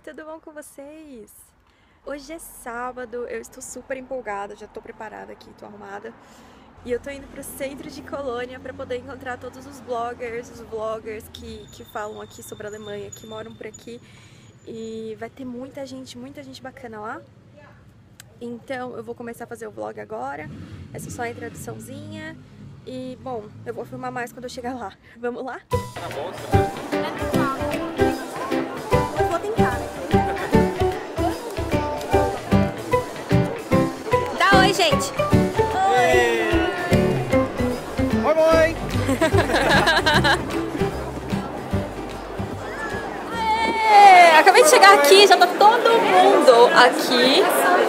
tudo bom com vocês? Hoje é sábado, eu estou super empolgada, já estou preparada aqui, estou arrumada. E eu tô indo pro centro de Colônia para poder encontrar todos os bloggers, os vloggers que falam aqui sobre a Alemanha, que moram por aqui. E vai ter muita gente bacana lá. Então eu vou começar a fazer o vlog agora, essa é só a introduçãozinha. E bom, eu vou filmar mais quando eu chegar lá. Vamos lá? Eu vou tentar, né? Dá oi, gente! Oi! Oi, oi! Acabei de chegar aqui, já tá todo mundo aqui.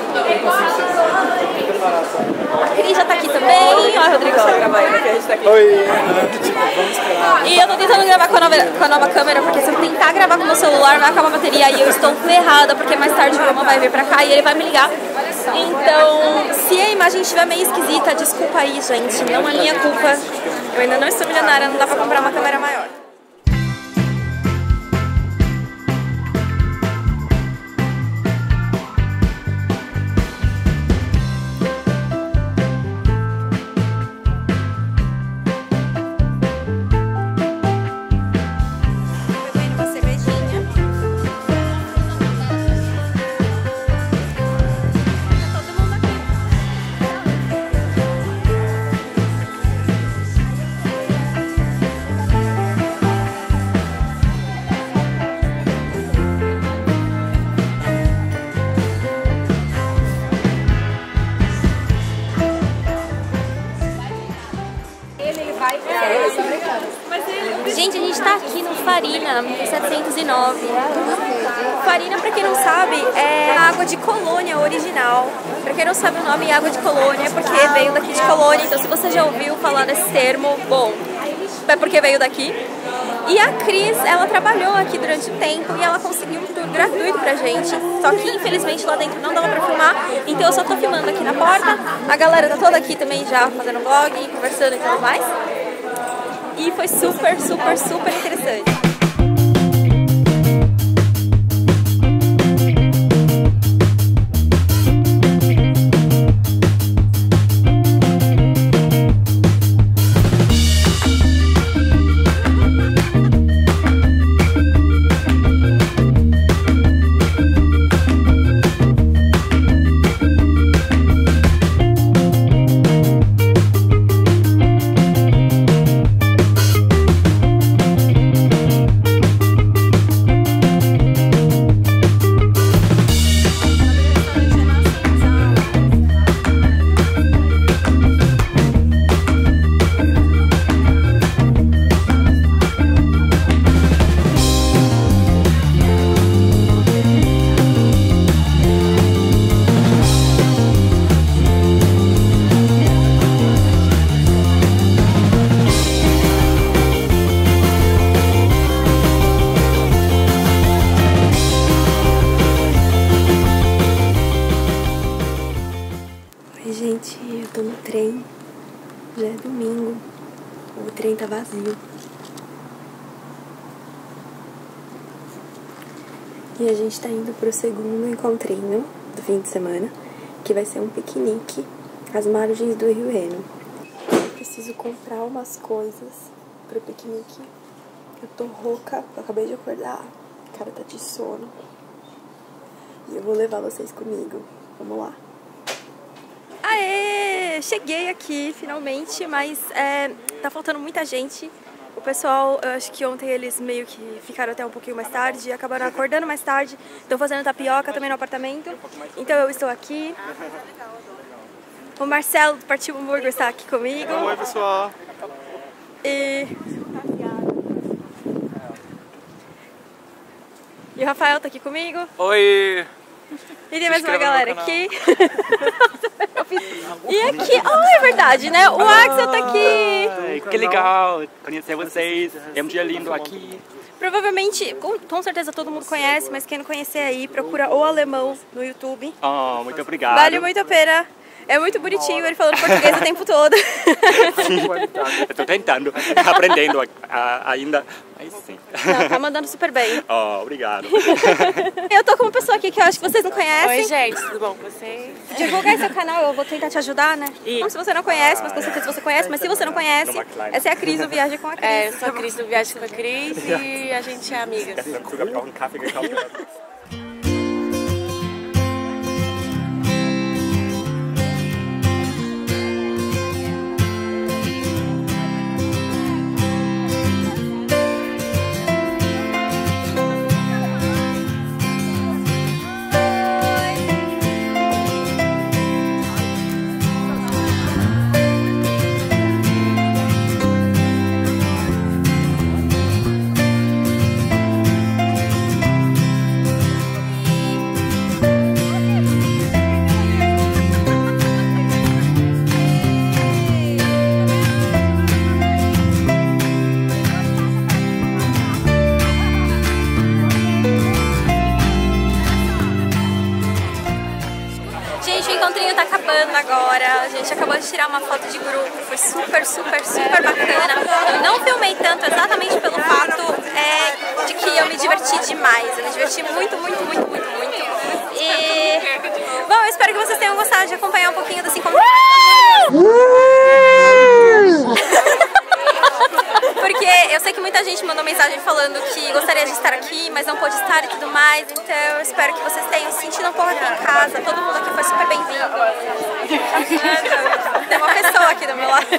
A Cris já tá aqui também. Olha, Rodrigo, gravar aí, que a gente tá aqui. Oi! E eu tô tentando gravar com a nova câmera, porque se eu tentar gravar com o meu celular vai acabar a bateria e eu estou ferrada, porque mais tarde o Roma vai vir pra cá e ele vai me ligar. Então, se a imagem estiver meio esquisita, desculpa aí, gente, não é minha culpa. Eu ainda não estou milionária, não dá pra comprar uma câmera maior. Gente, a gente tá aqui no Farina, 709. Farina, pra quem não sabe, é a água de Colônia original. Pra quem não sabe o nome, água de Colônia é porque veio daqui de Colônia. Então se você já ouviu falar desse termo, bom, é porque veio daqui. E a Cris, ela trabalhou aqui durante um tempo e ela conseguiu um tour gratuito pra gente. Só que infelizmente lá dentro não dava pra filmar, então eu só tô filmando aqui na porta. A galera tá toda aqui também já fazendo vlog, conversando e tudo mais. E foi super interessante. Gente, eu tô no trem, já é domingo, o trem tá vazio. E a gente tá indo pro segundo encontrinho do fim de semana, que vai ser um piquenique às margens do Rio Reno. Preciso comprar umas coisas pro piquenique. Eu tô rouca, eu acabei de acordar, a cara tá de sono. E eu vou levar vocês comigo, vamos lá. Aê! Cheguei aqui finalmente, mas tá faltando muita gente. O pessoal, eu acho que ontem eles meio que ficaram até um pouquinho mais tarde, acabaram acordando mais tarde, estão fazendo tapioca também no apartamento. Então eu estou aqui. O Marcelo do Partido Hamburgo está aqui comigo. Oi, pessoal! E o Rafael tá aqui comigo. Oi! E tem mais uma galera aqui. E aqui, é verdade, né? O Axel tá aqui. Ai, que legal conhecer vocês. É um dia lindo aqui. Provavelmente, com certeza todo mundo conhece, mas quem não conhecer aí, procura O Alemão no YouTube. Oh, muito obrigado. Vale muito a pena. É muito bonitinho ele falando português o tempo todo. Estou tentando, aprendendo ainda. Mas sim. Não, tá mandando super bem. Oh, obrigado. Eu tô com uma pessoa aqui que eu acho que vocês não conhecem. Oi, gente, tudo bom com vocês? Divulga aí seu canal, eu vou tentar te ajudar, né? Então, se você não conhece, mas com certeza você conhece, mas se você não conhece, essa é a Cris do Viagem com a Cris. Eu sou a Cris do Viagem com a Cris e a gente é amigas. Gente, o encontrinho tá acabando agora. A gente acabou de tirar uma foto de grupo. Foi super, super, super bacana. Eu não filmei tanto exatamente pelo fato de que eu me diverti demais. Eu me diverti muito, muito, muito, muito, muito. E... bom, eu espero que vocês tenham gostado de acompanhar um pouquinho desse encontro. Porque eu sei que muita gente mandou mensagem falando que gostaria de estar aqui, mas não pôde estar e tudo mais. Então eu espero que vocês tenham se sentido um pouco aqui em casa. Todo mundo aqui foi super bem-vindo. Tem uma pessoa aqui do meu lado.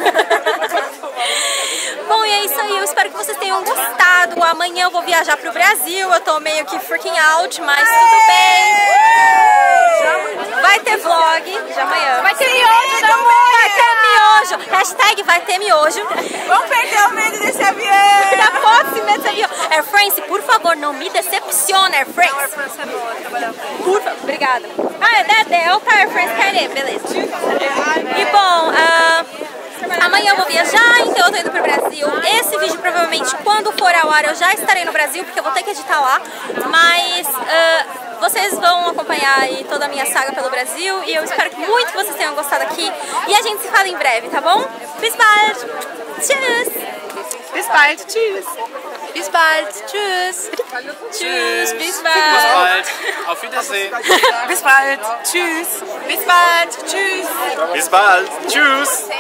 Bom, e é isso aí. Eu espero que vocês tenham gostado. Amanhã eu vou viajar pro Brasil. Eu tô meio que freaking out, mas tudo bem. Vai ter vlog de amanhã. Vai ter miojo da mãe. Vai ter miojo. Hashtag vai ter miojo. Vamos perder o medo desse avião! Da foto desse avião. Air France, por favor, não me decepciona, Air France. Por favor, obrigada. Ah, é da Delta, Air France, KLM, beleza. E bom, amanhã eu vou viajar, então eu tô indo pro Brasil. Esse vídeo provavelmente, quando for ao ar, eu já estarei no Brasil, porque eu vou ter que editar lá. Mas vocês vão acompanhar aí toda a minha saga pelo Brasil. E eu espero muito que vocês tenham gostado aqui. E a gente se fala em breve, tá bom? Bis bald! Tschüss! Bis bald, tschüss! Bis bald, tschüss! Tschüss, bis bald! Bis bald. Auf Wiedersehen. Bis bald, tschüss! Bis bald, tschüss! Bis bald. Tschüss.